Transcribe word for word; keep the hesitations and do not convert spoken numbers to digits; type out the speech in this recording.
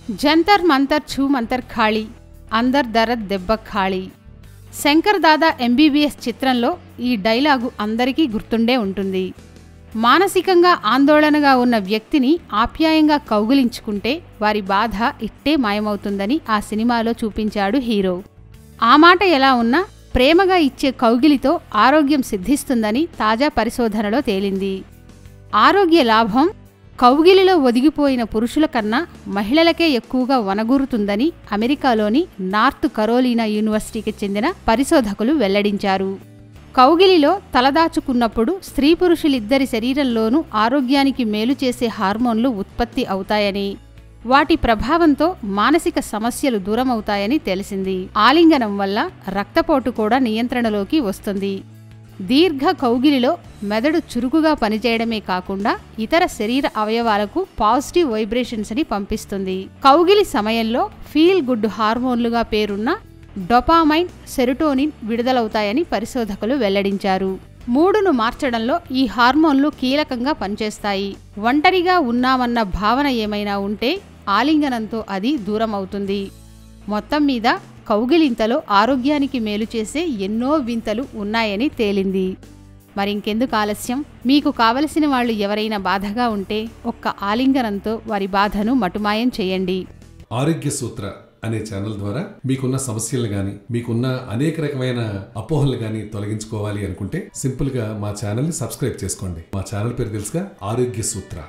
జంతర్ మంతర్ ఛూ మంతర్ ఖాళీ అందర్ దరద్ దెబ్బ ఖాళీ. శంకర్ దాదా ఎంబీబీఎస్ చిత్రంలో ఈ డైలాగు అందరికీ గుర్తుండే ఉంటుంది. మానసికంగా ఆందోళనగా ఉన్న వ్యక్తిని ఆప్యాయంగా కౌగిలించుకుంటే వారి బాధ ఇట్టే మాయమవుతుందని ఆ సినిమాలో చూపించాడు హీరో. ఆ మాట ఎలా ఉన్నా ప్రేమగా ఇచ్చే కౌగిలితో ఆరోగ్యం సిద్ధిస్తుందని తాజా పరిశోధనలో తేలింది. ఆరోగ్య లాభం కౌగిలిలో ఒదిగిపోయిన పురుషుల కన్నా మహిళలకే ఎక్కువగా వనగూరుతుందని అమెరికాలోని నార్త్ కరోలినా యూనివర్సిటీకి చెందిన పరిశోధకులు వెల్లడించారు. కౌగిలిలో తలదాచుకున్నప్పుడు స్త్రీ పురుషులిద్దరి శరీరంలోనూ ఆరోగ్యానికి మేలు చేసే హార్మోన్లు ఉత్పత్తి అవుతాయని, వాటి ప్రభావంతో మానసిక సమస్యలు దూరమవుతాయని తెలిసింది. ఆలింగనం వల్ల రక్తపోటు కూడా నియంత్రణలోకి వస్తుంది. దీర్ఘ కౌగిలిలో మెదడు చురుకుగా పనిచేయడమే కాకుండా ఇతర శరీర అవయవాలకు పాజిటివ్ వైబ్రేషన్స్ ని పంపిస్తుంది. కౌగిలి సమయంలో ఫీల్ గుడ్ హార్మోన్లుగా పేరున్న డోపామైన్, సెరోటోనిన్ విడుదలవుతాయని పరిశోధకులు వెల్లడించారు. మూడును మార్చడంలో ఈ హార్మోన్లు కీలకంగా పనిచేస్తాయి. ఒంటరిగా ఉన్నామన్న భావన ఏమైనా ఉంటే ఆలింగనంతో అది దూరమవుతుంది. మొత్తం మీద కౌగిలింతలో ఆరోగ్యానికి మేలు చేసే ఎన్నో వింతలు ఉన్నాయని తేలింది. మరింకెందుకు ఆలస్యం? మీకు కావలసిన వాళ్ళు ఎవరైనా బాధగా ఉంటే ఒక్క ఆలింగనంతో వారి బాధను మటుమాయం చేయండి. ఆరోగ్య సూత్ర అనే ఛానల్ ద్వారా మీకున్న సమస్యలు గాని, మీకున్న అనేక రకమైన అపోహలు గాని తొలగించుకోవాలి అనుకుంటే సింపుల్ గా మా ఛానల్ ని సబ్స్క్రైబ్ చేసుకోండి. మా ఛానల్ పేరు తెలుసుగా, ఆరోగ్య సూత్ర.